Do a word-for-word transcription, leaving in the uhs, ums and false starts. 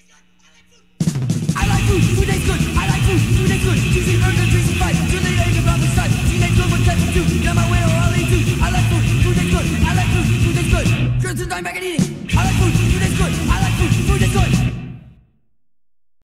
I like food, food tastes good. I like food, food tastes good. Cheesy burger, greasy fries, chili egg and broccoli side. Teenage girl with type of two. Now my way or I'll eat too. I like food, food tastes good. I like food, food tastes good. Girls and I'm back and eating. I like food, food tastes good. I like food, food tastes good.